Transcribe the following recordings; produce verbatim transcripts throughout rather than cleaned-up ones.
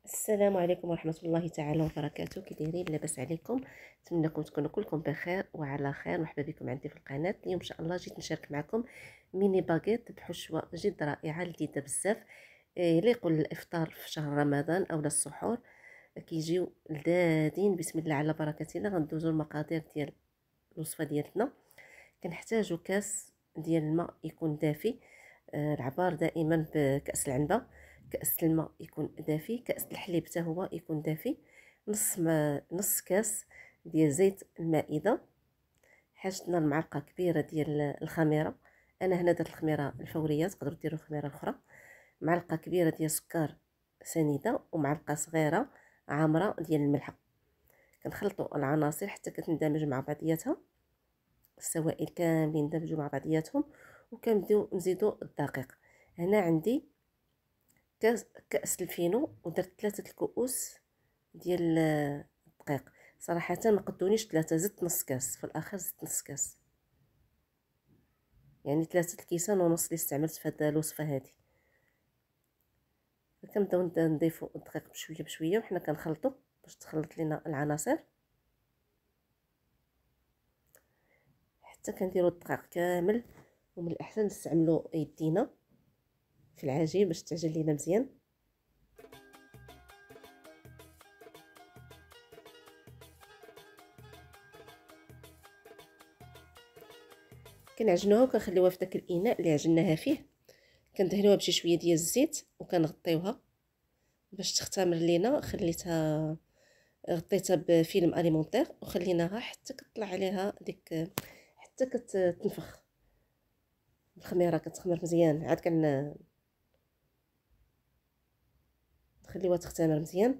السلام عليكم ورحمة الله تعالى وبركاته. كي دايرين؟ لاباس عليكم؟ نتمنىكم تكونوا كلكم بخير وعلى خير. مرحبا بكم عندي في القناة. اليوم ان شاء الله جيت نشارك معكم ميني باغيت بحشوة جد رائعة لذيذة بزاف، يليق للافطار في شهر رمضان او السحور. كيجيو لذاذين بسم الله على بركة الله. غندوزو المقادير ديال الوصفة ديالنا. كنحتاجو كاس ديال الماء يكون دافي، آه، العبار دائما بكأس العنبة. كأس الماء يكون دافي، كأس الحليب حتى هو يكون دافي. نص ما نص كاس ديال زيت المائدة. حاجتنا المعلقة كبيرة ديال الخميرة، انا هنا درت الخميرة الفورية، تقدروا ديروا خميرة اخرى. معلقة كبيرة ديال سكر سنيدة ومعلقة صغيرة عامرة ديال الملحة. كنخلطوا العناصر حتى كتندمج مع بعضياتها، السوائل كاملين ندمجوا مع بعضياتهم. وكنبداو نزيدوا الدقيق. هنا عندي كاس كاس الفينو ودرت ثلاثه الكؤوس ديال الدقيق. صراحه ما قدونيش ثلاثه، زدت نص كاس في الاخر، زدت نص كاس، يعني ثلاثه الكيسان ونص اللي استعملت في هذه الوصفه هذه. كنبداو نضيفوا الدقيق بشويه بشويه وحنا كنخلطوا باش تخلط لنا العناصر حتى كنديروا الدقيق كامل. ومن الاحسن نستعملوا يدينا في العجين باش تعجن لينا مزيان. كنعجنوها وكنخليوها في داك الاناء اللي عجناها فيه. كندهنوها بشي شويه ديال الزيت وكنغطيوها باش تختمر لينا. خليتها غطيتها بفيلم اليمونتير وخليناها حتى كطلع عليها ديك، حتى كتنفخ الخميره، كتخمر مزيان. عاد كن نخليوها تختمر مزيان.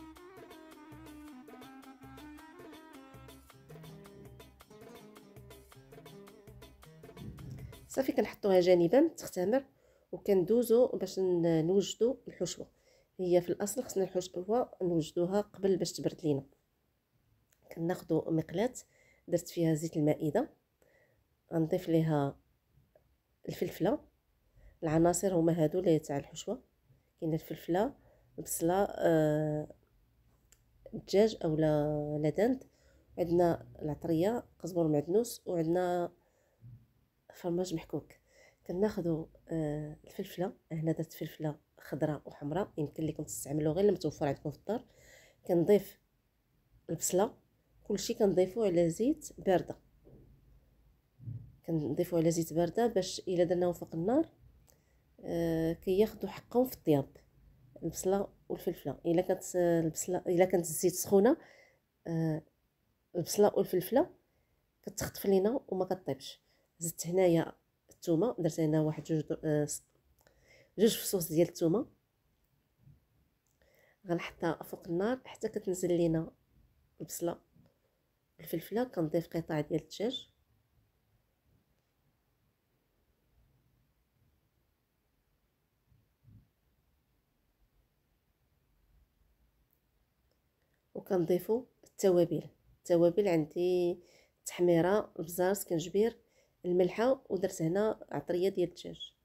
صافي كنحطوها جانبا تختمر وكندوزو باش نوجدوا الحشوه. هي في الاصل خصنا الحشوه نوجدوها قبل باش تبرد لينا. كناخذوا مقلاة درت فيها زيت المائده، غنضيف ليها الفلفله. العناصر هما هادو اللي تاع الحشوه، كاين الفلفله، البصله، آه الدجاج اولا لدند، عندنا العطريه، قزبر معدنوس، وعندنا فرماج محكوك. كناخذوا آه الفلفله. هنا درت فلفله خضراء وحمراء، يمكن لكم تستعملوا غير المتوفر عندكم في الدار. كنضيف البصله. كلشي كنضيفوه على زيت بارده، كنضيفوه على زيت بارده باش الا درناه فوق النار آه كياخذوا حقهم في الطياب. البصله والفلفله الا كانت البصله الا كانت الزيت سخونه، آه البصله والفلفله كتخطف لينا وما كطيبش. زدت هنايا الثومه، درت هنا واحد جوج آه جوج فصوص ديال الثومه. غنحطها فوق النار حتى كتنزل لينا البصله والفلفله. كنضيف قطع ديال الدجاج وكنضيفوا التوابل. التوابل عندي التحميره، البزار، سكنجبير، الملحه، ودرت هنا عطريه ديال الدجاج.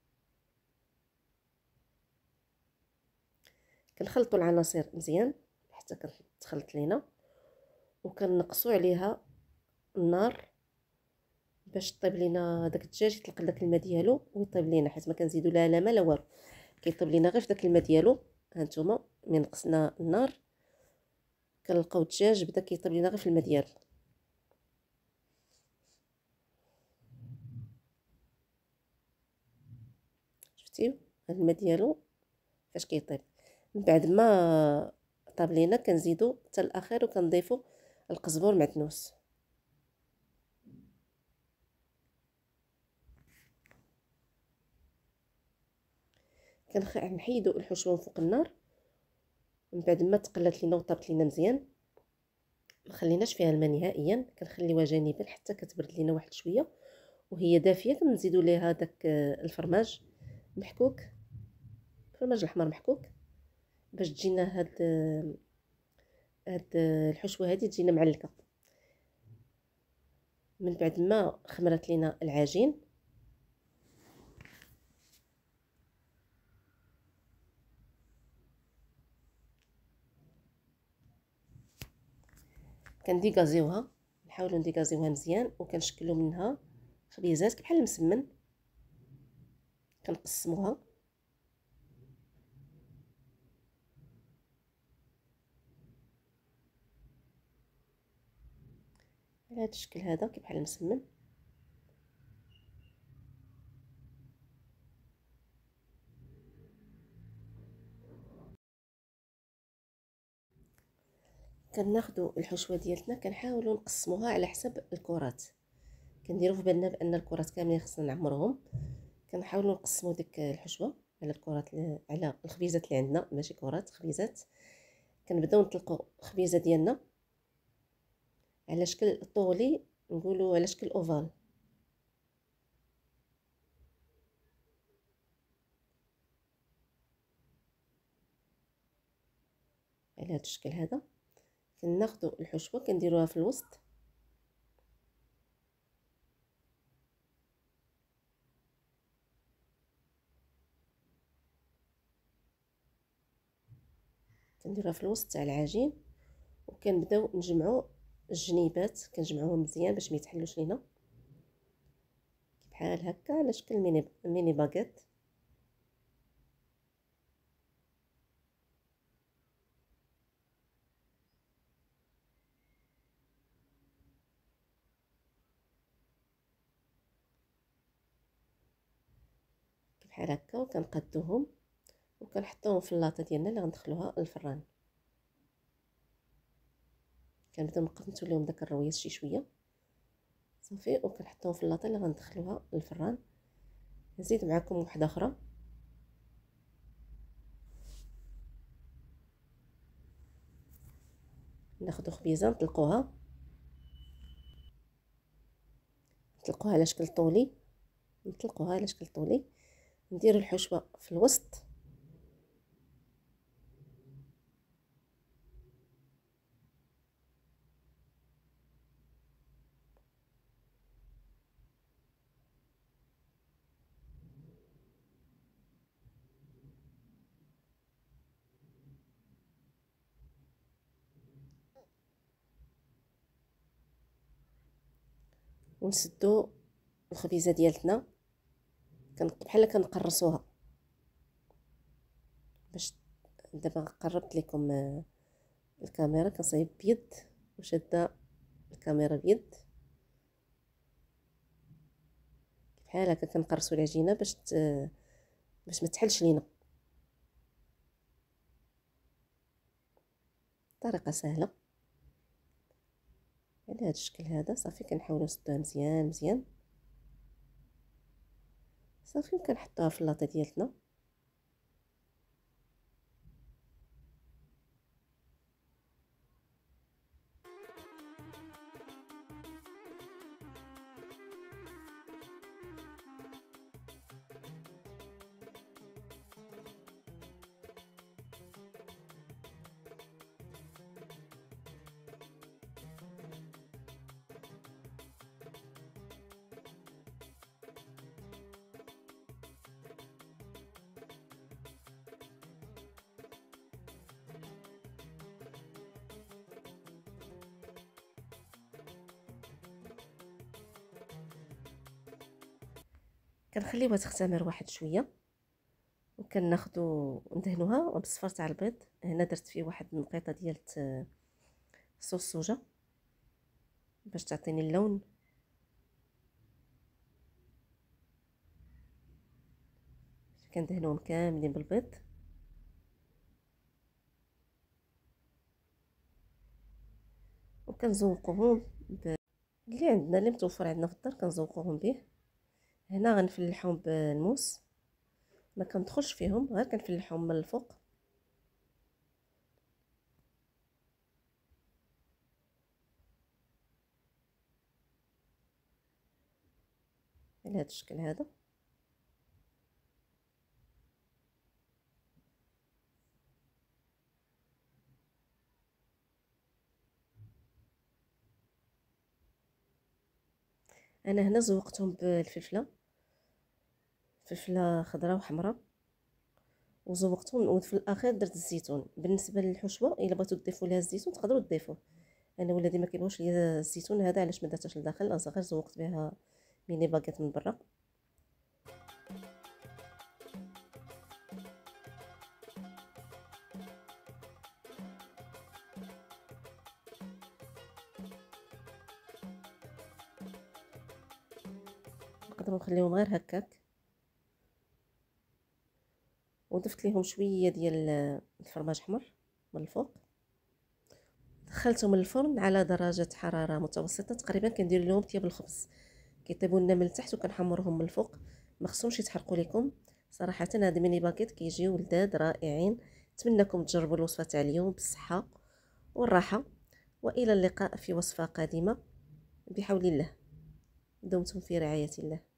كنخلطوا العناصر مزيان حتى كتخلط لينا، وكنقصوا عليها النار باش طيب لينا داك الدجاج، يطلق داك الماء ديالو ويطيب لينا، حيت ما كنزيدوا لا لا ما لا والو، كيطيب لينا غير في داك الماء ديالو. هانتوما من قصنا النار كنلقاو الدجاج بدا كيطيب لينا غير في الماء ديالو. شفتيو هاد الماء ديالو فاش كيطيب. من بعد ما طاب لينا كنزيدو حتى الاخير وكنضيفو القزبر معدنوس. كنحيدو الحشوه فوق النار. من بعد ما تقلات لينا وطابت لينا مزيان، ما خليناش فيها الماء نهائيا، كنخليوها جانبا حتى كتبرد لينا واحد شويه. وهي دافيه كنزيدو ليها داك الفرماج محكوك، الفرماج الاحمر محكوك، باش تجينا هاد هاد الحشوه هذه تجينا معلكه. من بعد ما خمرت لينا العجين كنديكازيوها، نحاولوا نديكازيوها مزيان وكنشكلوا منها خبيزات بحال المسمن. كنقسموها على هذا الشكل هذا كي بحال المسمن. كناخذوا الحشوه ديالتنا كنحاولوا نقسموها على حسب الكرات. كنديروا في بالنا بان الكرات كاملين خصنا نعمرهم. كنحاولوا نقسموا ديك الحشوه على الكرات، على الخبيزات اللي عندنا، ماشي كرات، خبيزات. كنبداو نطلقوا الخبيزه ديالنا على شكل طولي، نقولوا على شكل اوفال. على هذا الشكل هذا كناخذوا الحشوه كنديروها في الوسط، كنديروها في الوسط تاع العجين، وكنبداو نجمعوا الجنيبات، كنجمعوهم مزيان باش ما يتحلوش لينا بحال هكا على شكل ميني ميني باغيت. بحال هكا وكنقادوهم وكنحطوهم في اللاطه ديالنا اللي غندخلوها للفران. كنبداو نقنتو لهم داك الرويس شي شويه صافي، وكنحطوهم في اللاطه اللي غندخلوها للفران. نزيد معكم واحده اخرى. ناخذ خبيزه نطلقوها نطلقوها على شكل طولي، نطلقوها على شكل طولي، ندير الحشوه في الوسط، ونسدو الخبيزه ديالتنا بحال كنقرصوها. باش دابا قربت لكم الكاميرا، كنصايب بيد وشاده الكاميرا بيد بحال هكا. كنقرصوا العجينه باش ت... باش ما تحلش لينا. طريقه سهله على هذا الشكل هذا. صافي كنحاولوا نسدوها مزيان مزيان صافي، وكنحطوها في اللاطه ديالتنا. كنخليوها تختمر واحد شويه، وكناخذوا ندهنوها بالصفار تاع البيض. هنا درت فيه واحد النقيطه ديال صوص الصوجه باش تعطيني اللون. كندهنوهم كاملين بالبيض، وكنزوقوهم ب... اللي عندنا اللي متوفر عندنا في الدار كنزوقوهم به. هنا غنفلحهم بالموس، ما كندخلش فيهم، غير كنفلحهم من الفوق. على هذا الشكل هذا. انا هنا زوقتهم بالفلفله، فلفله خضراء وحمراء، وزوقتهم. وفي الاخير درت الزيتون. بالنسبه للحشوه الا بغيتو تضيفوا لها الزيتون تقدروا تضيفوه، انا ولادي ما كيبغوش ليا الزيتون هذا، علاش ما درتهاش لداخل، غير زوقت بها ميني باغيت من برا. نقدروا نخليهم غير هكاك، وضفت ليهم شويه ديال الفرماج احمر من الفوق. دخلتهم الفرن على درجه حراره متوسطه تقريبا، كندير لهم طياب الخبز، كيطيبوا لنا من التحت وكنحمرهم من الفوق، ما خصهمش يتحرقوا لكم. صراحه هاد ميني باكيت كيجيو لذاذ رائعين. نتمنىكم تجربوا الوصفه تاع اليوم بالصحه والراحه، والى اللقاء في وصفه قادمه بحول الله. دمتم في رعايه الله.